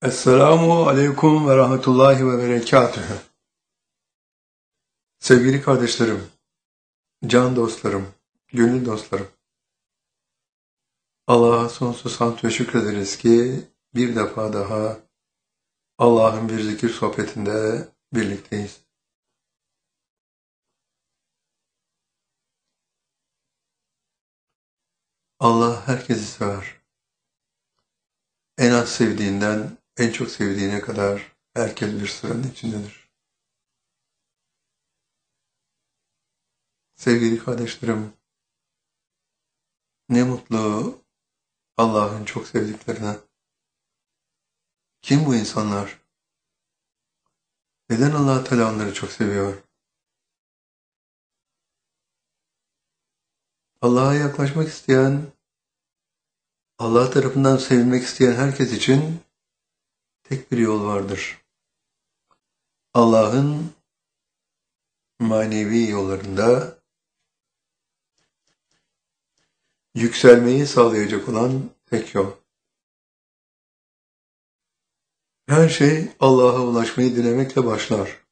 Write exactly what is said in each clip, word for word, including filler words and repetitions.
Esselamu aleyküm ve rahmetullahi ve berekatühü. Sevgili kardeşlerim, can dostlarım, gönül dostlarım. Allah'a sonsuz hamd ve şükrederiz ki bir defa daha Allah'ın bir zikir sohbetinde birlikteyiz. Allah herkesi sever. En az sevdiğinden en çok sevdiğine kadar herkes bir sıranın içindedir. Sevgili kardeşlerim, ne mutlu Allah'ın çok sevdiklerine. Kim bu insanlar? Neden Allah Teala onları çok seviyor? Allah'a yaklaşmak isteyen, Allah tarafından sevilmek isteyen herkes için tek bir yol vardır. Allah'ın manevi yollarında yükselmeyi sağlayacak olan tek yol. Her şey Allah'a ulaşmayı dilemekle başlar.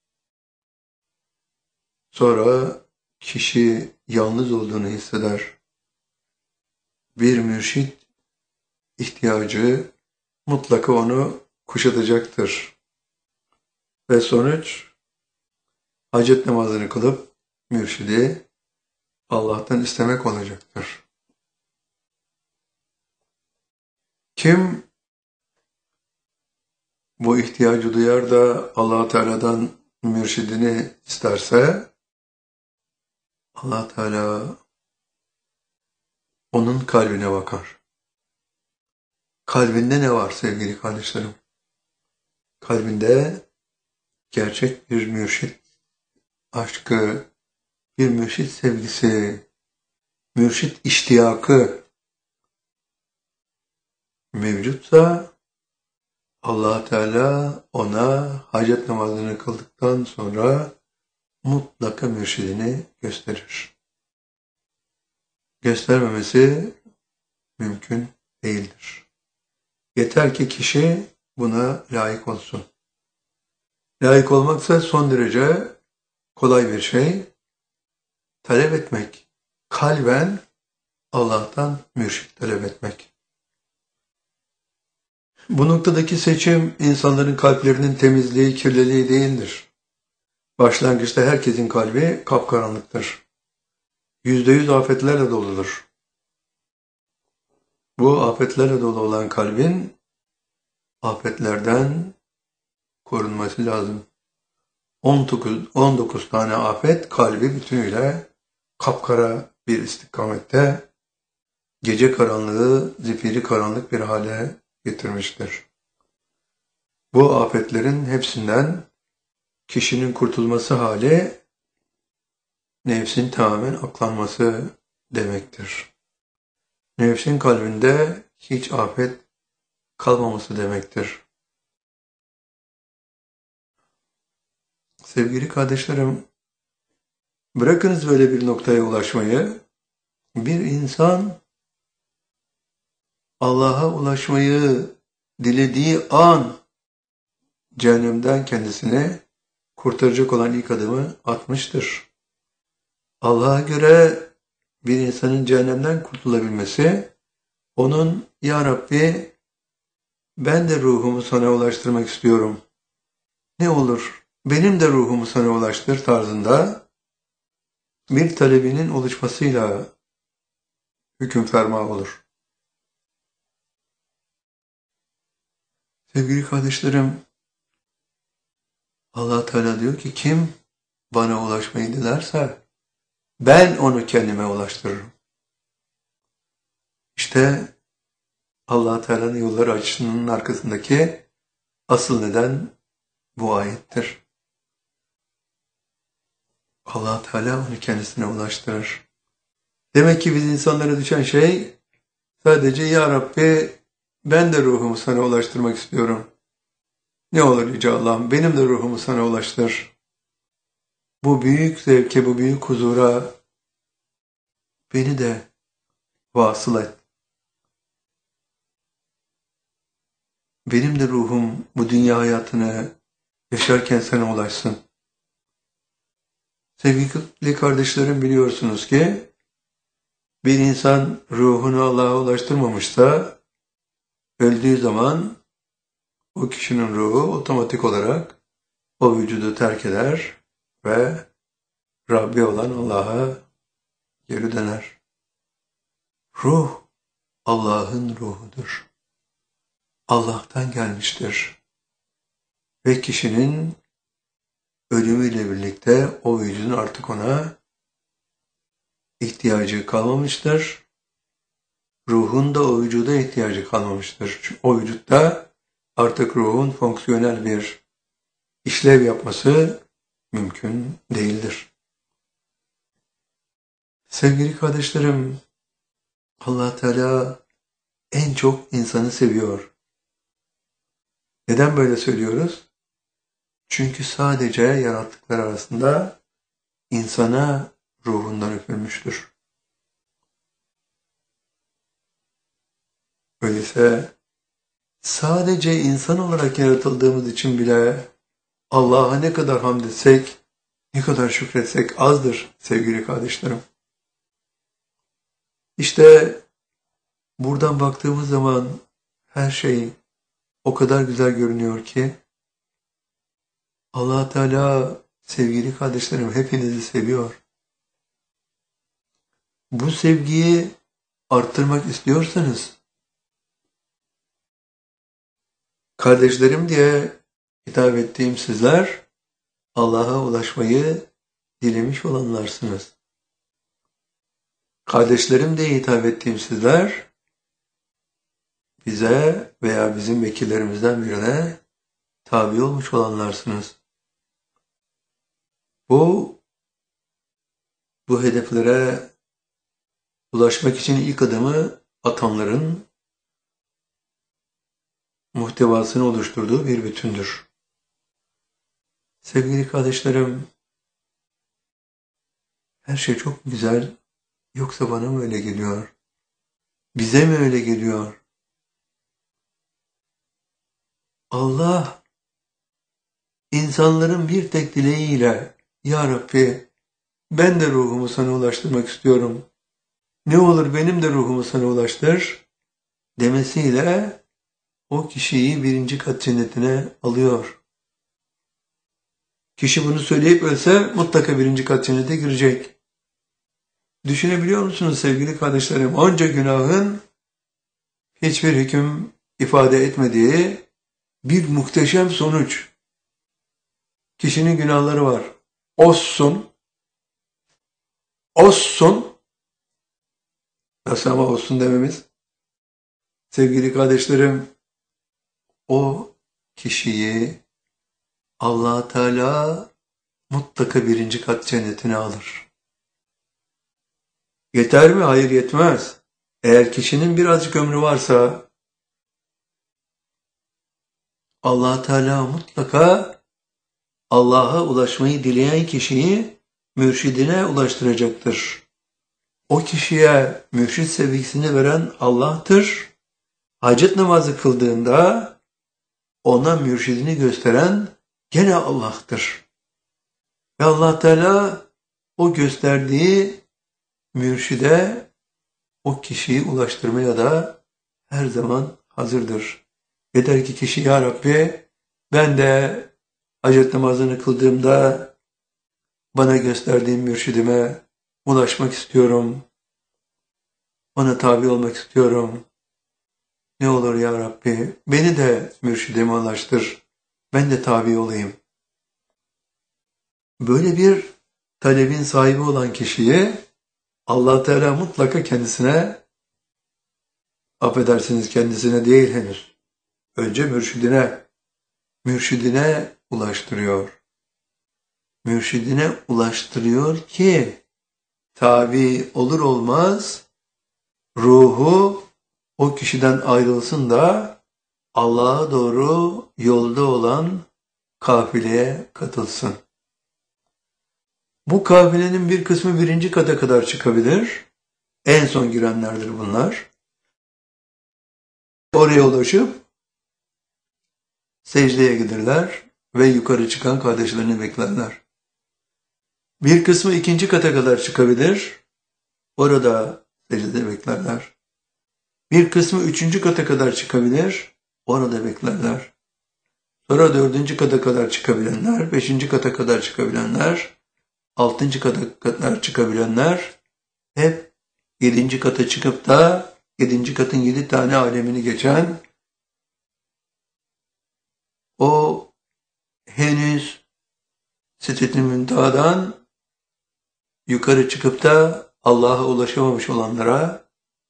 Sonra kişi yalnız olduğunu hisseder. Bir mürşit ihtiyacı mutlaka onu kuşatacaktır. Ve sonuç hacet namazını kılıp mürşidi Allah'tan istemek olacaktır. Kim bu ihtiyacı duyar da Allah Teala'dan mürşidini isterse Allah Teala onun kalbine bakar. Kalbinde ne var sevgili kardeşlerim? Kalbinde gerçek bir mürşit aşkı, bir mürşit sevgisi, mürşit iştiyakı mevcutsa Allah Teala ona hacet namazını kıldıktan sonra mutlaka mürşidini gösterir. Göstermemesi mümkün değildir. Yeter ki kişi buna layık olsun. Layık olmaksa son derece kolay bir şey. Talep etmek, kalben Allah'tan mürşit talep etmek. Bu noktadaki seçim insanların kalplerinin temizliği, kirliliği değildir. Başlangıçta herkesin kalbi kapkaranlıktır. Yüzde yüz afetlerle doludur. Bu afetlerle dolu olan kalbin afetlerden korunması lazım. on dokuz, on dokuz tane afet kalbi bütünüyle kapkara bir istikamette gece karanlığı, zifiri karanlık bir hale getirmiştir. Bu afetlerin hepsinden kişinin kurtulması hali nefsin tamamen aklanması demektir. Nefsin kalbinde hiç afet kalmaması demektir. Sevgili kardeşlerim, bırakınız böyle bir noktaya ulaşmayı, bir insan Allah'a ulaşmayı dilediği an cehennemden kendisini kurtaracak olan ilk adımı atmıştır. Allah'a göre bir insanın cehennemden kurtulabilmesi, onun "Ya Rabbi, ben de ruhumu sana ulaştırmak istiyorum. Ne olur, benim de ruhumu sana ulaştır" tarzında bir talebinin oluşmasıyla hüküm ferma olur. Sevgili kardeşlerim, Allah Teala diyor ki kim bana ulaşmayı dilerse ben onu kendime ulaştırırım. İşte Allah Teala'nın yolları açışının arkasındaki asıl neden bu ayettir. Allah Teala onu kendisine ulaştırır. Demek ki biz insanlara düşen şey sadece "Ya Rabbi, ben de ruhumu sana ulaştırmak istiyorum. Ne olur Yüce Allah'ım, benim de ruhumu sana ulaştır. Bu büyük zevke, bu büyük huzura beni de vasıl et. benim de ruhum bu dünya hayatını yaşarken sana ulaşsın. Sevgili kardeşlerim, biliyorsunuz ki bir insan ruhunu Allah'a ulaştırmamışsa öldüğü zaman o kişinin ruhu otomatik olarak o vücudu terk eder ve Rabbi olan Allah'a geri döner. Ruh Allah'ın ruhudur. Allah'tan gelmiştir. Ve kişinin ölümüyle birlikte o vücudun artık ona ihtiyacı kalmamıştır. Ruhun da o vücuda ihtiyacı kalmamıştır. Çünkü o vücutta artık ruhun fonksiyonel bir işlev yapması mümkün değildir. Sevgili kardeşlerim, Allah Teala en çok insanı seviyor. Neden böyle söylüyoruz? Çünkü sadece yarattıklar arasında insana ruhundan üfürmüştür. Öyleyse sadece insan olarak yaratıldığımız için bile Allah'a ne kadar hamd etsek, ne kadar şükretsek azdır sevgili kardeşlerim. İşte buradan baktığımız zaman her şey o kadar güzel görünüyor ki Allah Teala, sevgili kardeşlerim, hepinizi seviyor. Bu sevgiyi arttırmak istiyorsanız kardeşlerim diye hitap ettiğim sizler Allah'a ulaşmayı dilemiş olanlarsınız. Kardeşlerim diye hitap ettiğim sizler bize veya bizim vekillerimizden birine tabi olmuş olanlarsınız. Bu, bu hedeflere ulaşmak için ilk adımı atanların muhtevasını oluşturduğu bir bütündür. Sevgili kardeşlerim, her şey çok güzel, yoksa bana mı öyle geliyor? Bize mi öyle geliyor? Allah, insanların bir tek dileğiyle, Ya Rabbi, ben de ruhumu sana ulaştırmak istiyorum. Ne olur benim de ruhumu sana ulaştır demesiyle o kişiyi birinci kat cennetine alıyor. Kişi bunu söyleyip ölse mutlaka birinci kat cennete girecek. Düşünebiliyor musunuz sevgili kardeşlerim? Onca günahın hiçbir hüküm ifade etmediği bir muhteşem sonuç. Kişinin günahları var. Olsun. Olsun. Nasıl ama olsun dememiz? Sevgili kardeşlerim, o kişiyi Allah Teala mutlaka birinci kat cennetine alır. Yeter mi? Hayır, yetmez. Eğer kişinin birazcık ömrü varsa Allah Teala mutlaka Allah'a ulaşmayı dileyen kişiyi mürşidine ulaştıracaktır. O kişiye mürşid sevgisini veren Allah'tır. Hacet namazı kıldığında ona mürşidini gösteren gene Allah'tır. Ve Allah Teala o gösterdiği mürşide o kişiyi ulaştırmaya da her zaman hazırdır. Yeter ki kişi, Ya Rabbi, ben de hacet namazını kıldığımda bana gösterdiğin mürşidime ulaşmak istiyorum. Ona tabi olmak istiyorum. Ne olur Ya Rabbi, beni de mürşidime ulaştır. Ben de tabi olayım. Böyle bir talebin sahibi olan kişiyi Allah Teala mutlaka kendisine, affedersiniz kendisine değil henüz, önce mürşidine, mürşidine ulaştırıyor. Mürşidine ulaştırıyor ki tabi olur olmaz ruhu o kişiden ayrılsın da Allah'a doğru yolda olan kafileye katılsın. Bu kafilenin bir kısmı birinci kata kadar çıkabilir. En son girenlerdir bunlar. Oraya ulaşıp secdeye giderler ve yukarı çıkan kardeşlerini beklerler. Bir kısmı ikinci kata kadar çıkabilir, orada secdede beklerler. Bir kısmı üçüncü kata kadar çıkabilir, orada beklerler. Sonra dördüncü kata kadar çıkabilenler, beşinci kata kadar çıkabilenler, altıncı kata kadar çıkabilenler hep yedinci kata çıkıp da yedinci katın yedi tane alemini geçen o henüz Sidret-i Münteha'dan yukarı çıkıp da Allah'a ulaşamamış olanlara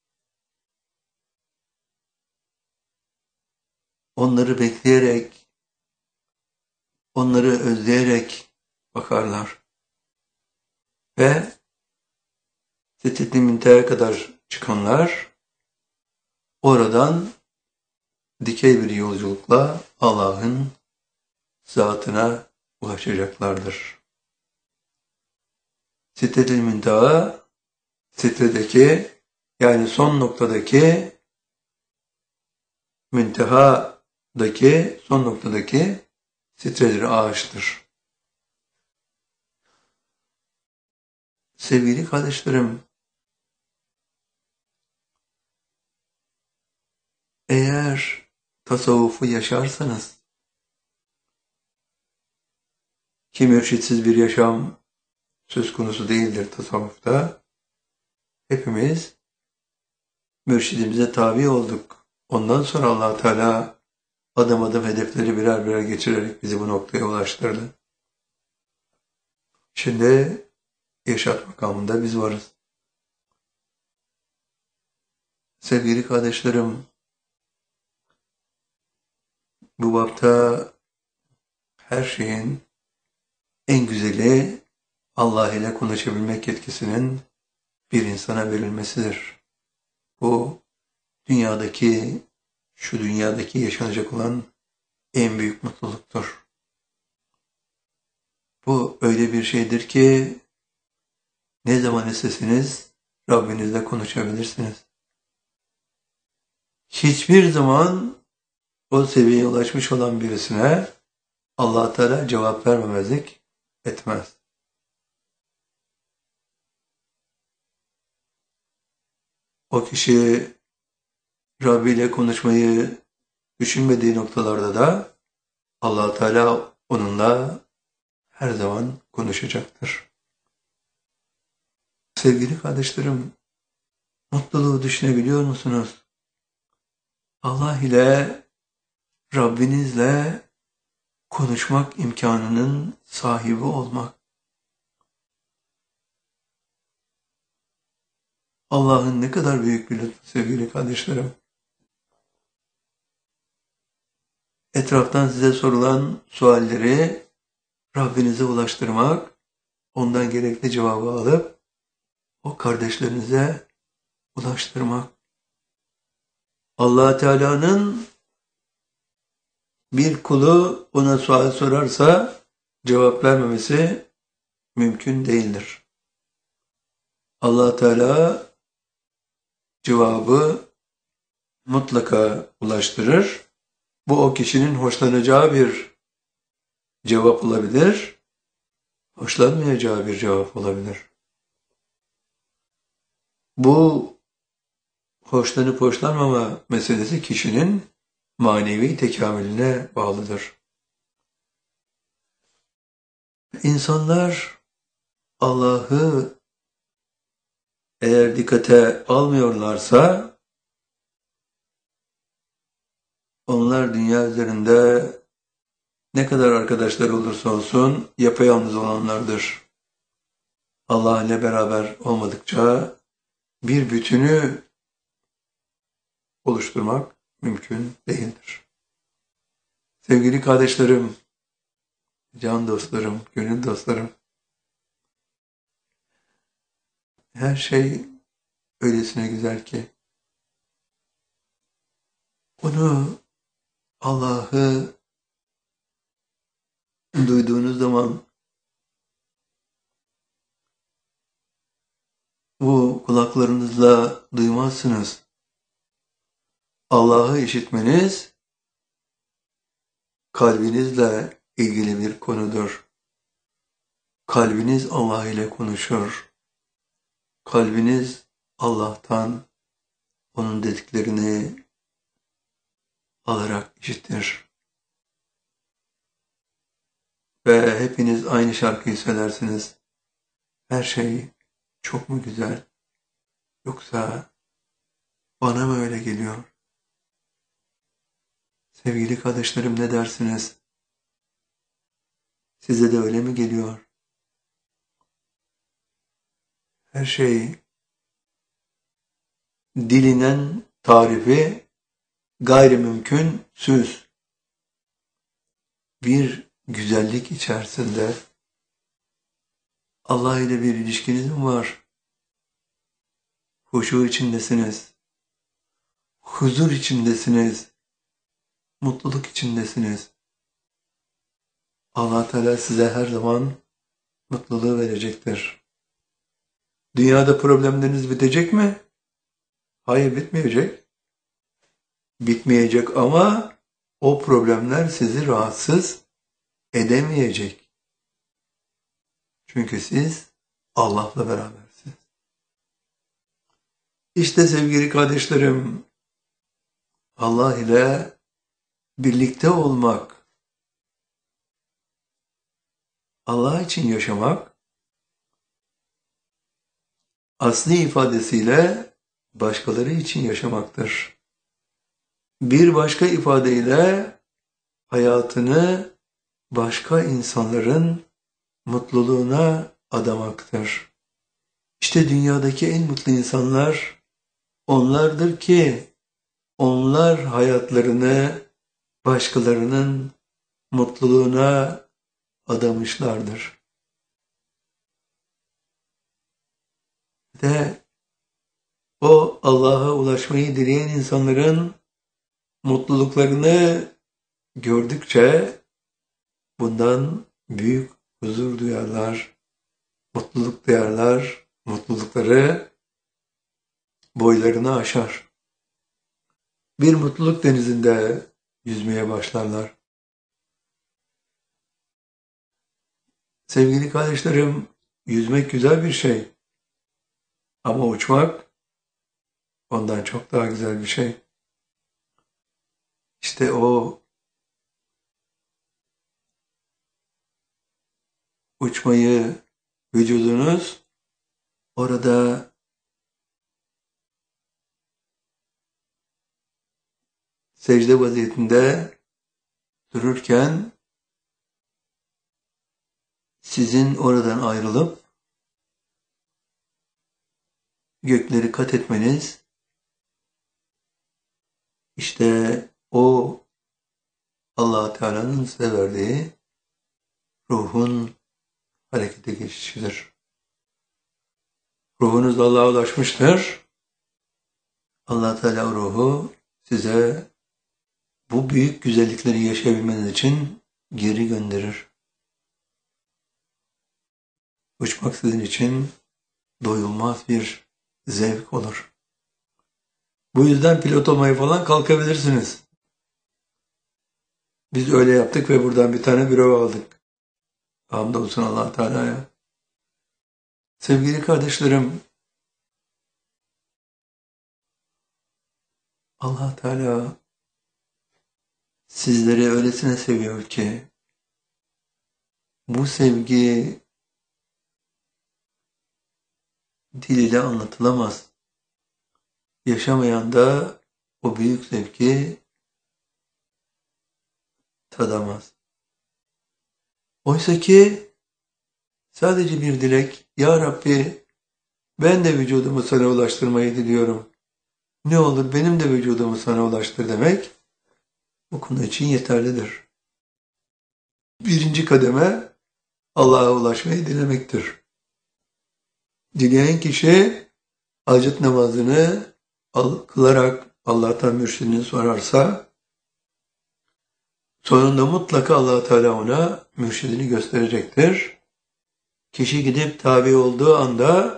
onları bekleyerek, onları özleyerek bakarlar. Ve Sidret-i Münteha'ya kadar çıkanlar oradan dikey bir yolculukla Allah'ın zatına ulaşacaklardır. Sidret-i Münteha, Sidret'teki yani son noktadaki Münteha'daki son noktadaki Sidret-i ağaçtır. Sevgili kardeşlerim, eğer tasavvufu yaşarsanız, ki mürşitsiz bir yaşam söz konusu değildir tasavvufta, hepimiz mürşidimize tabi olduk. Ondan sonra Allah Teala adım adım hedefleri birer birer geçirerek bizi bu noktaya ulaştırdı. Şimdi yaşat makamında biz varız. Sevgili kardeşlerim, bu bapta her şeyin en güzeli Allah ile konuşabilmek yetkisinin bir insana verilmesidir. Bu dünyadaki, şu dünyadaki yaşanacak olan en büyük mutluluktur. Bu öyle bir şeydir ki ne zaman isteseniz Rabbinizle konuşabilirsiniz. Hiçbir zaman o seviyeye ulaşmış olan birisine Allah Teala cevap vermemezlik etmez. O kişi Rabbi ile konuşmayı düşünmediği noktalarda da Allah Teala onunla her zaman konuşacaktır. Sevgili kardeşlerim, mutluluğu düşünebiliyor musunuz? Allah ile, Rabbinizle konuşmak imkanının sahibi olmak. Allah'ın ne kadar büyük bir lütfu sevgili kardeşlerim. Etraftan size sorulan sualleri Rabbinize ulaştırmak, ondan gerekli cevabı alıp o kardeşlerinize ulaştırmak. Allah Teala'nın bir kulu ona sual sorarsa cevap vermemesi mümkün değildir. Allah Teala cevabı mutlaka ulaştırır. Bu o kişinin hoşlanacağı bir cevap olabilir, hoşlanmayacağı bir cevap olabilir. Bu hoşlanıp hoşlanmama meselesi kişinin manevi tekamülüne bağlıdır. İnsanlar Allah'ı eğer dikkate almıyorlarsa onlar dünya üzerinde ne kadar arkadaşlar olursa olsun yapayalnız olanlardır. Allah ile beraber olmadıkça bir bütünü oluşturmak mümkün değildir. Sevgili kardeşlerim, can dostlarım, gönül dostlarım, her şey öylesine güzel ki onu, Allah'ı duyduğunuz zaman bu kulaklarınızla duymazsınız. Allah'ı işitmeniz kalbinizle ilgili bir konudur. Kalbiniz Allah ile konuşur. Kalbiniz Allah'tan onun dediklerini alarak işitir. Ve hepiniz aynı şarkıyı söylersiniz. Her şey çok mu güzel? Yoksa bana mı öyle geliyor? Sevgili kardeşlerim, ne dersiniz? Size de öyle mi geliyor? Her şey dilinen tarifi gayrimümkünsüz bir güzellik içerisinde. Allah ile bir ilişkiniz mi var? Huşu içindesiniz. Huzur içindesiniz. Mutluluk içindesiniz. Allah Teala size her zaman mutluluğu verecektir. Dünyada problemleriniz bitecek mi? Hayır, bitmeyecek. Bitmeyecek ama o problemler sizi rahatsız edemeyecek. Çünkü siz Allah'la berabersiniz. İşte sevgili kardeşlerim, Allah ile birlikte olmak, Allah için yaşamak, asli ifadesiyle başkaları için yaşamaktır. Bir başka ifadeyle hayatını başka insanların mutluluğuna adamaktır. İşte dünyadaki en mutlu insanlar onlardır ki onlar hayatlarını başkalarının mutluluğuna adamışlardır. Ve o Allah'a ulaşmayı dileyen insanların mutluluklarını gördükçe bundan büyük huzur duyarlar, mutluluk duyarlar, mutlulukları boylarını aşar. Bir mutluluk denizinde yüzmeye başlarlar. Sevgili kardeşlerim, yüzmek güzel bir şey. Ama uçmak ondan çok daha güzel bir şey. İşte o uçmayı vücudunuz orada secde vaziyetinde dururken sizin oradan ayrılıp gökleri kat etmeniz, işte o Allah Teala'nın size verdiği ruhun harekete geçişidir. Ruhunuz Allah'a ulaşmıştır. Allah Teala ruhu size bu büyük güzellikleri yaşayabilmeniz için geri gönderir. Uçmak sizin için doyulmaz bir zevk olur. Bu yüzden pilot olmayı falan kalkabilirsiniz. Biz öyle yaptık ve buradan bir tane büro aldık. Hamdolsun Allah Teala'ya. Sevgili kardeşlerim, Allah Teala sizleri öylesine seviyor ki bu sevgi dil ile anlatılamaz. Yaşamayan da o büyük zevki tadamaz. Oysa ki sadece bir dilek, Ya Rabbi ben de vücudumu sana ulaştırmayı diliyorum. Ne olur benim de vücudumu sana ulaştır demek bu konu için yeterlidir. Birinci kademe Allah'a ulaşmayı dilemektir. Dileyen kişi hacet namazını kılarak Allah'tan mürşidini sorarsa sonunda mutlaka Allah Teala ona mürşidini gösterecektir. Kişi gidip tabi olduğu anda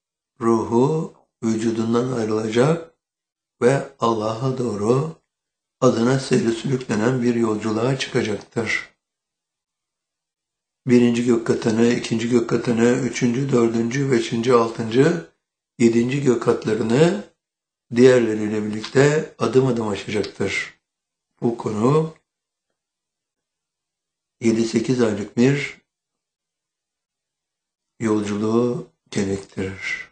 ruhu vücudundan ayrılacak ve Allah'a doğru adına seyre sürüklenen bir yolculuğa çıkacaktır. Birinci gök katını, ikinci gök katını, üçüncü, dördüncü, beşinci, altıncı, yedinci gök katlarını diğerleriyle birlikte adım adım aşacaktır. Bu konu yedi sekiz aylık bir yolculuğu gerektirir.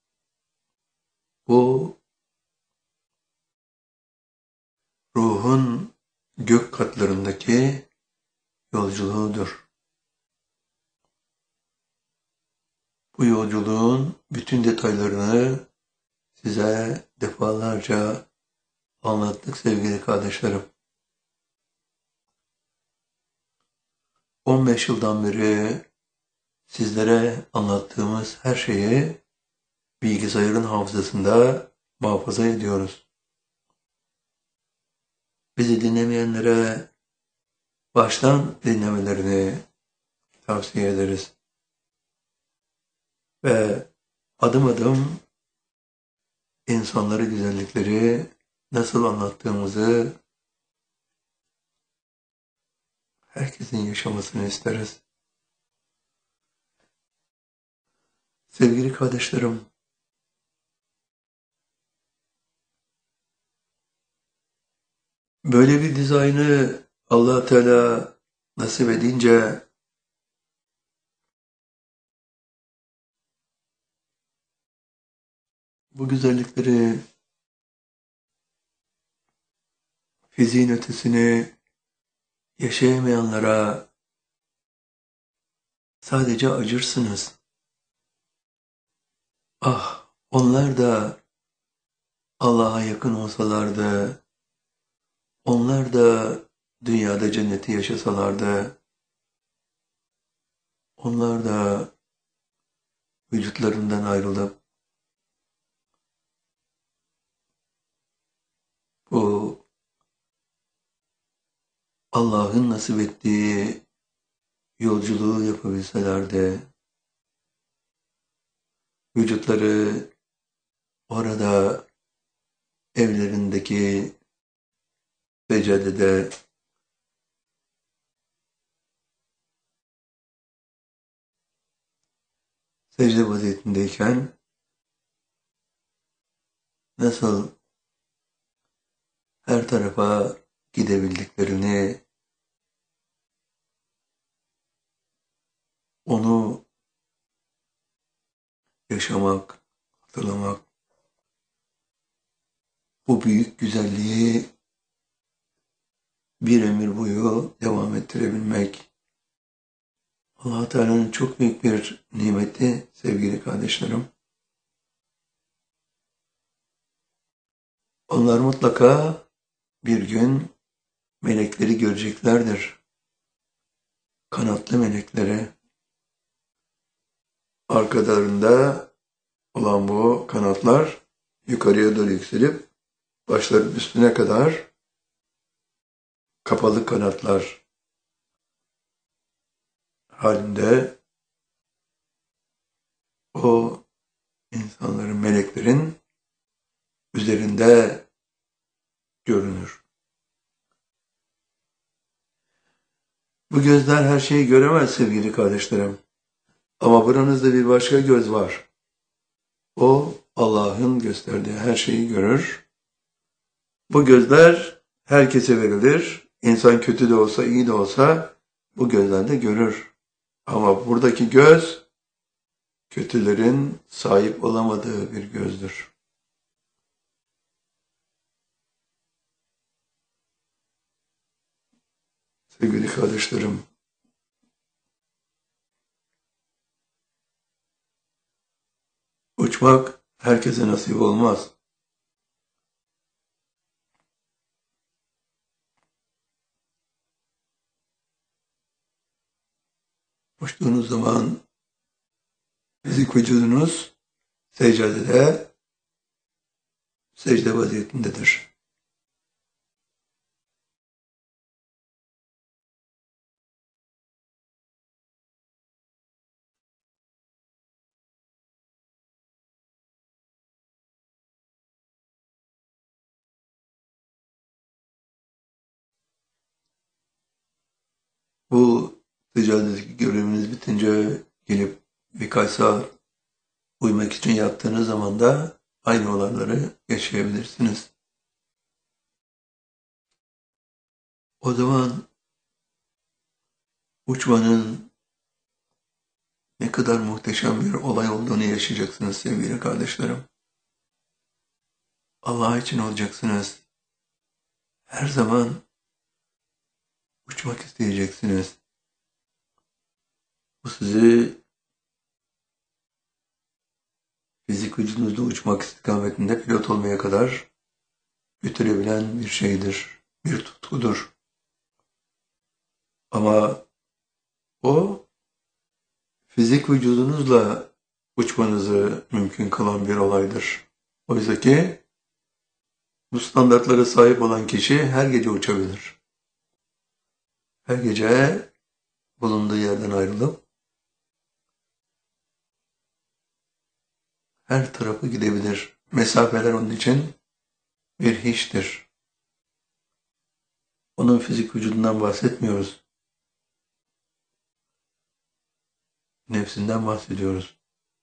Bu ruhun gök katlarındaki yolculuğudur. Bu yolculuğun bütün detaylarını size defalarca anlattık sevgili kardeşlerim. on beş yıldan beri sizlere anlattığımız her şeyi bilgisayarın hafızasında muhafaza ediyoruz. Bizi dinlemeyenlere baştan dinlemelerini tavsiye ederiz. Ve adım adım insanlara güzellikleri nasıl anlattığımızı herkesin yaşamasını isteriz. Sevgili kardeşlerim, böyle bir dizaynı Allah Teala nasip edince bu güzellikleri fiziğin ötesini yaşayamayanlara sadece acırsınız. Ah, onlar da Allah'a yakın olsalardı, onlar da dünyada cenneti yaşasalardı, onlar da vücutlarından ayrılıp bu Allah'ın nasip ettiği yolculuğu yapabilselerdi, vücutları orada evlerindeki secdede secde vaziyetindeyken nasıl her tarafa gidebildiklerini, onu yaşamak, hatırlamak, bu büyük güzelliği bir ömür boyu devam ettirebilmek, Allah Teala'nın çok büyük bir nimeti sevgili kardeşlerim. Onlar mutlaka bir gün melekleri göreceklerdir. Kanatlı melekleri. Arkalarında olan bu kanatlar yukarıya doğru yükselip başların üstüne kadar kapalı kanatlar halinde o insanların, meleklerin üzerinde görünür. Bu gözler her şeyi göremez sevgili kardeşlerim. Ama buranızda bir başka göz var. O Allah'ın gösterdiği her şeyi görür. Bu gözler herkese verilir. İnsan kötü de olsa, iyi de olsa bu gözler de görür. Ama buradaki göz kötülerin sahip olamadığı bir gözdür. Sevgili kardeşlerim, uçmak herkese nasip olmaz. Uçtuğunuz zaman fizik vücudunuz secdede, secde vaziyetindedir. Bu ticaretteki göreviniz bitince gelip birkaç saat uyumak için yattığınız zaman da aynı olayları yaşayabilirsiniz. O zaman uçmanın ne kadar muhteşem bir olay olduğunu yaşayacaksınız sevgili kardeşlerim. Allah için olacaksınız. Her zaman uçmak isteyeceksiniz. Bu sizi fizik vücudunuzda uçmak istikametinde pilot olmaya kadar götürebilen bir şeydir, bir tutkudur. Ama o fizik vücudunuzla uçmanızı mümkün kılan bir olaydır. Oysa ki bu standartlara sahip olan kişi her gece uçabilir. Her gece bulunduğu yerden ayrılıp her tarafı gidebilir. Mesafeler onun için bir hiçtir. Onun fizik vücudundan bahsetmiyoruz. Nefsinden bahsediyoruz.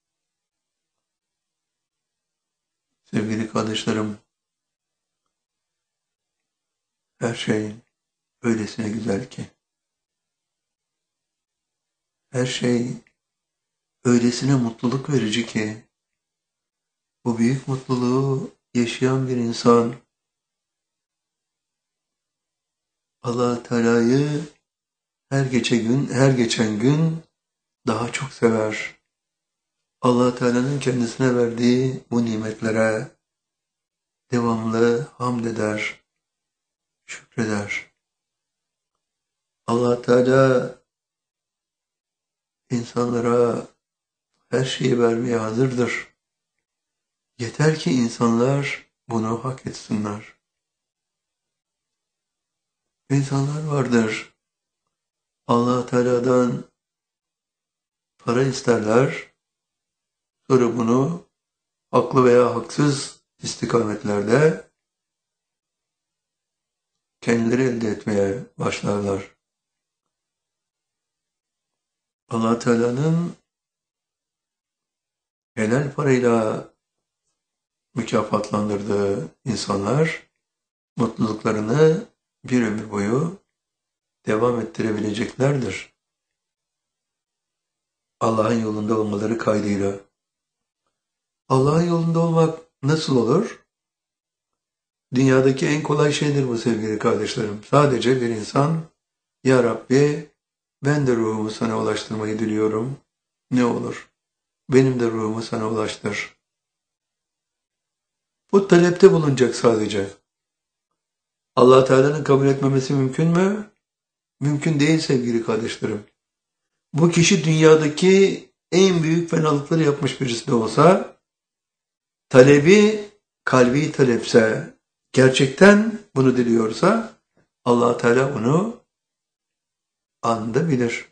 Sevgili kardeşlerim, her şey öylesine güzel ki, her şey öylesine mutluluk verici ki, bu büyük mutluluğu yaşayan bir insan, Allah Teala'yı her geçen gün, her geçen gün daha çok sever. Allah Teala'nın kendisine verdiği bu nimetlere devamlı hamd eder, şükreder. Allah Teala insanlara her şeyi vermeye hazırdır. Yeter ki insanlar bunu hak etsinler. İnsanlar vardır. Allah Teala'dan para isterler. Sonra bunu haklı veya haksız istikametlerde kendileri elde etmeye başlarlar. Allah Teala'nın helal parayla mükafatlandırdığı insanlar mutluluklarını bir ömür boyu devam ettirebileceklerdir. Allah'ın yolunda olmaları kaydıyla. Allah'ın yolunda olmak nasıl olur? Dünyadaki en kolay şeydir bu sevgili kardeşlerim. Sadece bir insan, Ya Rabbi ben de ruhumu sana ulaştırmayı diliyorum. Ne olur? Benim de ruhumu sana ulaştır. Bu talepte bulunacak sadece. Allah Teala'nın kabul etmemesi mümkün mü? Mümkün değil sevgili kardeşlerim. Bu kişi dünyadaki en büyük fenalıkları yapmış birisi de olsa, talebi kalbi talepse, gerçekten bunu diliyorsa, Allah Teala onu anında bilir.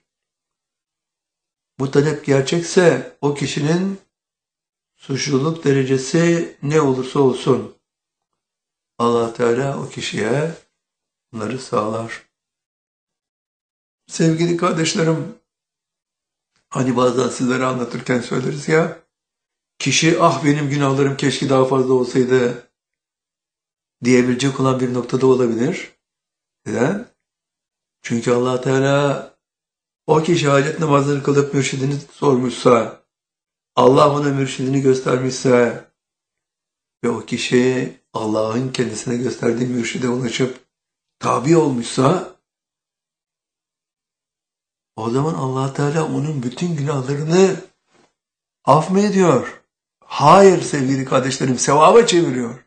Bu talep gerçekse o kişinin suçluluk derecesi ne olursa olsun Allah Teala o kişiye bunları sağlar. Sevgili kardeşlerim, hani bazen sizlere anlatırken söyleriz ya, kişi ah benim günahlarım keşke daha fazla olsaydı diyebilecek olan bir noktada olabilir. Neden? Çünkü Allah Teala o kişi hacet namazları kılıp mürşidini sormuşsa, Allah ona mürşidini göstermişse ve o kişi Allah'ın kendisine gösterdiği mürşide ulaşıp tabi olmuşsa, o zaman Allah Teala onun bütün günahlarını af mı ediyor? Hayır sevgili kardeşlerim, sevaba çeviriyor.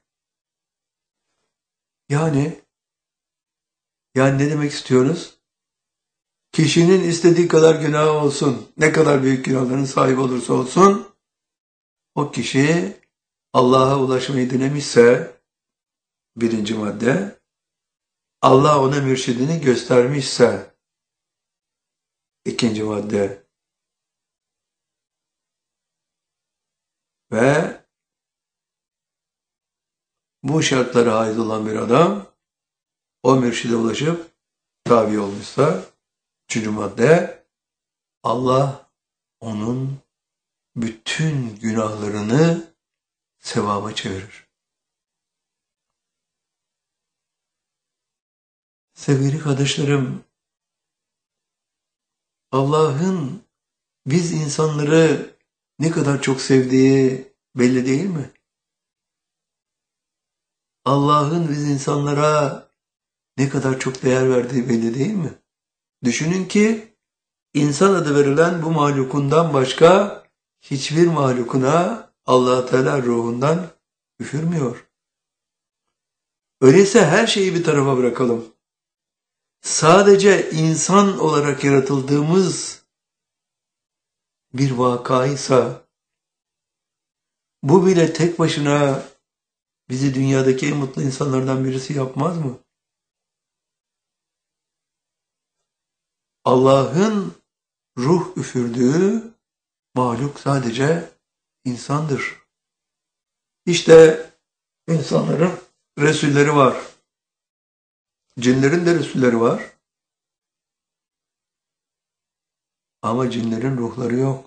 Yani, yani ne demek istiyoruz? Kişinin istediği kadar günah olsun, ne kadar büyük günahların sahibi olursa olsun, o kişi Allah'a ulaşmayı dilemişse, birinci madde, Allah ona mürşidini göstermişse, ikinci madde, ve bu şartlara haiz olan bir adam, o mürşide ulaşıp tabi olmuşsa, Üçüncü madde, Allah onun bütün günahlarını sevaba çevirir. Sevgili kardeşlerim, Allah'ın biz insanları ne kadar çok sevdiği belli değil mi? Allah'ın biz insanlara ne kadar çok değer verdiği belli değil mi? Düşünün ki insan adı verilen bu mahlukundan başka hiçbir mahlukuna Allah Teala ruhundan üfürmüyor. Öyleyse her şeyi bir tarafa bırakalım. Sadece insan olarak yaratıldığımız bir vakaysa bu bile tek başına bizi dünyadaki en mutlu insanlardan birisi yapmaz mı? Allah'ın ruh üfürdüğü mahluk sadece insandır. İşte insanların Resulleri var. Cinlerin de Resulleri var. Ama cinlerin ruhları yok.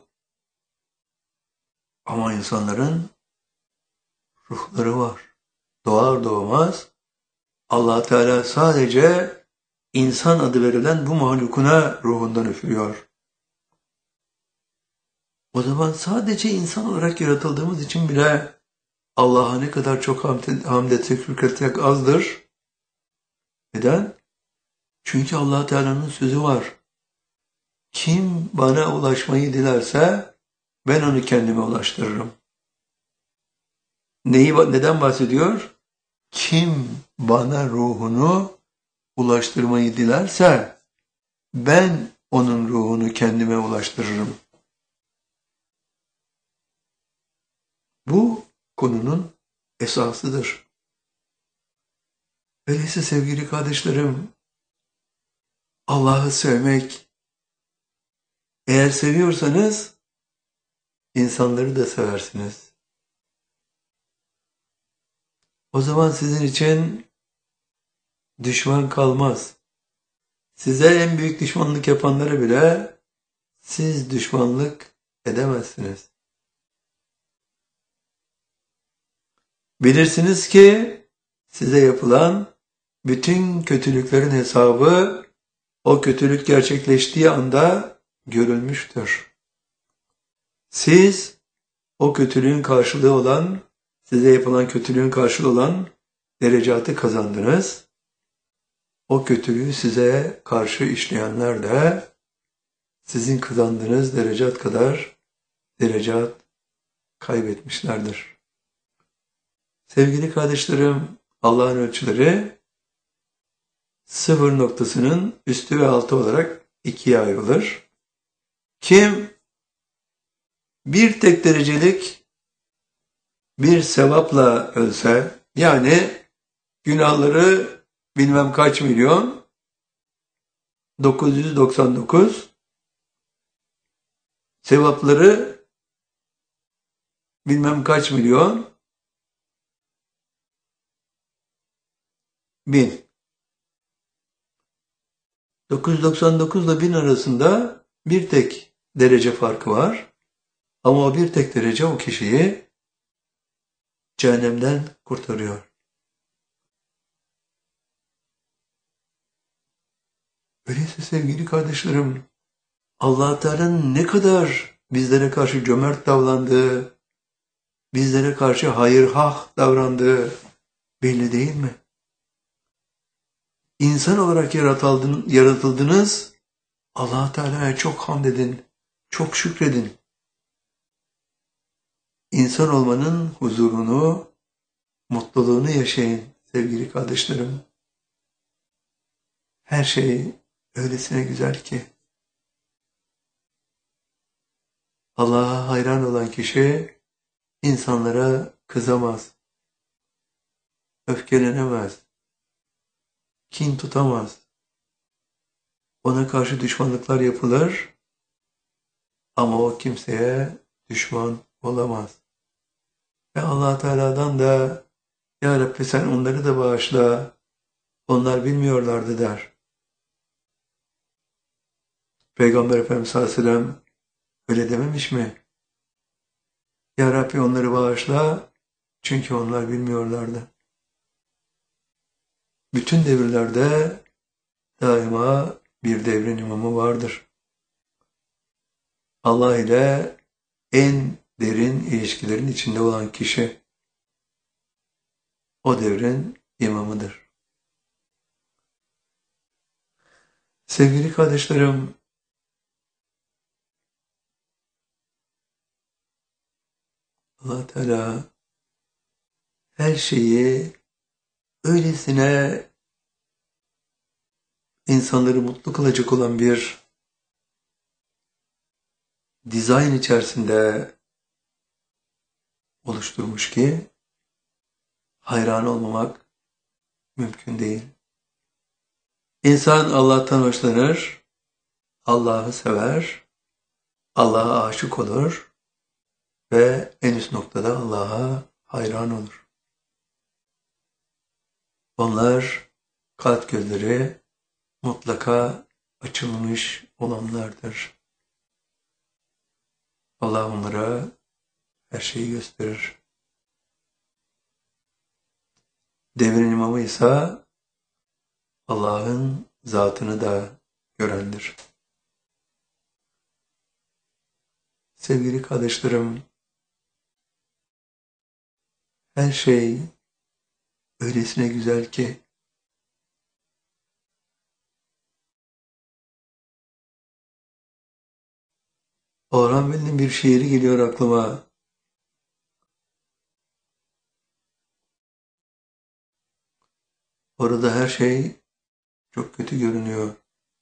Ama insanların ruhları var. Doğar doğmaz Allah Teala sadece insan adı verilen bu mahlukuna ruhundan üfürüyor. O zaman sadece insan olarak yaratıldığımız için bile Allah'a ne kadar çok hamd etsek, şükretsek azdır. Neden? Çünkü Allah Teala'nın sözü var. Kim bana ulaşmayı dilerse ben onu kendime ulaştırırım. Neyi, neden bahsediyor? Kim bana ruhunu ulaştırmayı dilerse ben onun ruhunu kendime ulaştırırım. Bu konunun esasıdır. Öyleyse sevgili kardeşlerim, Allah'ı sevmek, eğer seviyorsanız insanları da seversiniz. O zaman sizin için düşman kalmaz. Size en büyük düşmanlık yapanları bile siz düşmanlık edemezsiniz. Bilirsiniz ki size yapılan bütün kötülüklerin hesabı o kötülük gerçekleştiği anda görülmüştür. Siz o kötülüğün karşılığı olan, size yapılan kötülüğün karşılığı olan derecatı kazandınız. O kötülüğü size karşı işleyenler de sizin kazandığınız derecat kadar derecat kaybetmişlerdir. Sevgili kardeşlerim, Allah'ın ölçüleri sıfır noktasının üstü ve altı olarak ikiye ayrılır. Kim bir tek derecelik bir sevapla ölse, yani günahları bilmem kaç milyon, dokuz yüz doksan dokuz, sevapları bilmem kaç milyon, bin. dokuz yüz doksan dokuz ile bin arasında bir tek derece farkı var. Ama o bir tek derece o kişiyi cehennemden kurtarıyor. Öyleyse sevgili kardeşlerim, Allah Teala'nın ne kadar bizlere karşı cömert davrandığı, bizlere karşı hayırhah davrandığı belli değil mi? İnsan olarak yaratıldınız, Allah Teala'ya çok hamd edin, çok şükredin. İnsan olmanın huzurunu, mutluluğunu yaşayın sevgili kardeşlerim. Her şey öylesine güzel ki. Allah'a hayran olan kişi insanlara kızamaz, öfkelenemez, kin tutamaz. Ona karşı düşmanlıklar yapılır ama o kimseye düşman olamaz. Ve Allah Teala'dan da Ya Rabbi sen onları da bağışla, onlar bilmiyorlardı der. Peygamber Efendimiz sallallahu aleyhi ve sellem öyle dememiş mi? Ya Rabbi onları bağışla çünkü onlar bilmiyorlardı. Bütün devirlerde daima bir devrin imamı vardır. Allah ile en derin ilişkilerin içinde olan kişi o devrin imamıdır. Sevgili kardeşlerim, Allah Teala her şeyi öylesine insanları mutlu kılacak olan bir dizayn içerisinde oluşturmuş ki hayran olmamak mümkün değil. İnsan Allah'tan hoşlanır, Allah'ı sever, Allah'a aşık olur ve en üst noktada Allah'a hayran olur. Onlar kalp gözleri mutlaka açılmış olanlardır. Allah onlara her şeyi gösterir. Devrin imamı ise Allah'ın zatını da görendir. Sevgili kardeşlerim, her şey öylesine güzel ki Orhan Veli'nin bir şiiri geliyor aklıma. Orada her şey çok kötü görünüyor.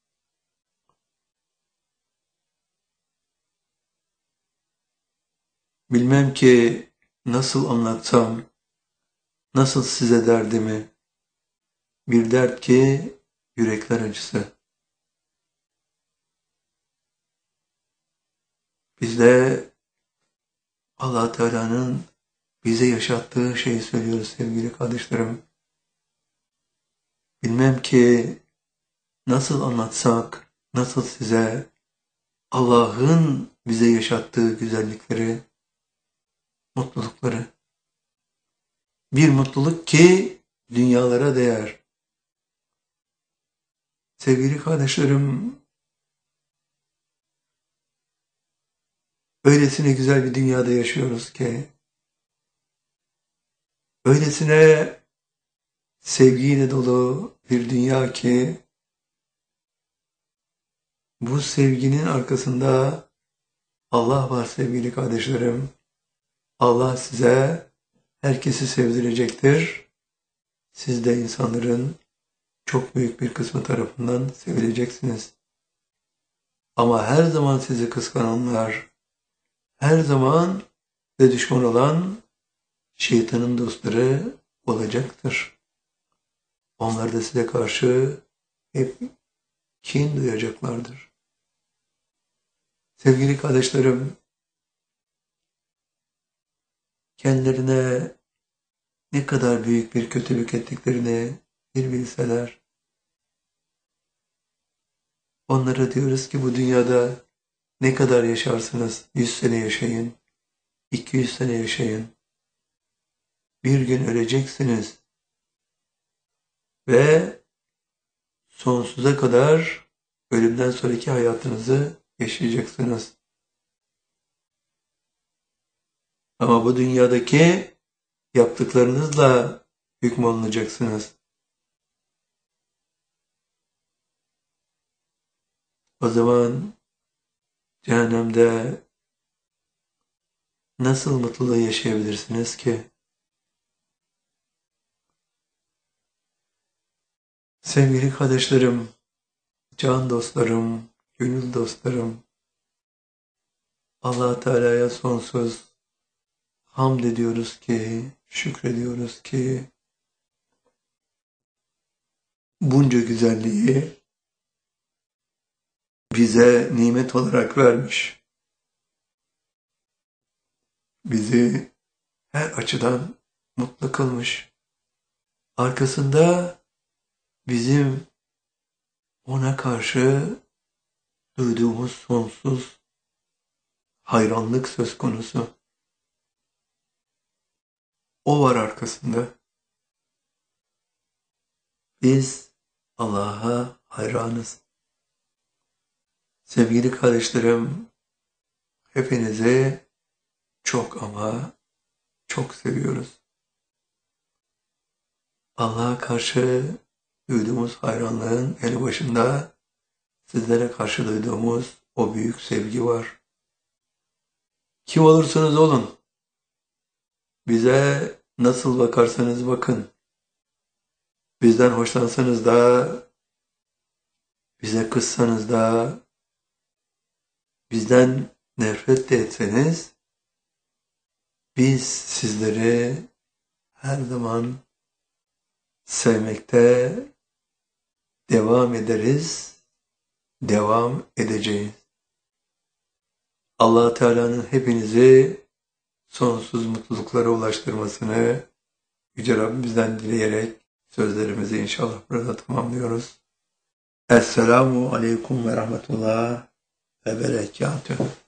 Bilmem ki nasıl anlatsam, nasıl size derdimi, bir dert ki yürekler acısı. Biz de Allah Teala'nın bize yaşattığı şeyi söylüyoruz sevgili kardeşlerim. Bilmem ki nasıl anlatsak, nasıl size Allah'ın bize yaşattığı güzellikleri, mutlulukları. Bir mutluluk ki dünyalara değer. Sevgili kardeşlerim, öylesine güzel bir dünyada yaşıyoruz ki, öylesine sevgiyle dolu bir dünya ki, bu sevginin arkasında Allah var sevgili kardeşlerim. Allah size herkesi sevdirecektir. Siz de insanların çok büyük bir kısmı tarafından sevileceksiniz. Ama her zaman sizi kıskananlar, her zaman ve düşman olan şeytanın dostları olacaktır. Onlar da size karşı hep kin duyacaklardır. Sevgili kardeşlerim, kendilerine ne kadar büyük bir kötülük ettiklerini bir bilseler, onlara diyoruz ki bu dünyada ne kadar yaşarsınız? Yüz sene yaşayın, iki yüz sene yaşayın. Bir gün öleceksiniz ve sonsuza kadar ölümden sonraki hayatınızı yaşayacaksınız. Ama bu dünyadaki yaptıklarınızla hükmolunacaksınız. O zaman cehennemde nasıl mutluluğu yaşayabilirsiniz ki? Sevgili kardeşlerim, can dostlarım, gönül dostlarım, Allah Teala'ya sonsuz hamd ediyoruz ki, şükrediyoruz ki bunca güzelliği bize nimet olarak vermiş. Bizi her açıdan mutlu kılmış. Arkasında bizim ona karşı duyduğumuz sonsuz hayranlık söz konusu. O var arkasında. Biz Allah'a hayranız. Sevgili kardeşlerim, hepinizi çok ama çok seviyoruz. Allah'a karşı duyduğumuz hayranlığın en başında sizlere karşı duyduğumuz o büyük sevgi var. Kim olursanız olun, bize nasıl bakarsanız bakın, bizden hoşlansanız da, bize kızsanız da, bizden nefret de etseniz, biz sizleri her zaman sevmekte devam ederiz, devam edeceğiz. Allah Teala'nın hepinizi sonsuz mutluluklara ulaştırmasını Yüce Rabbimizden dileyerek sözlerimizi inşallah burada tamamlıyoruz. Esselamu Aleyküm ve Rahmetullah ve Berekatuhu.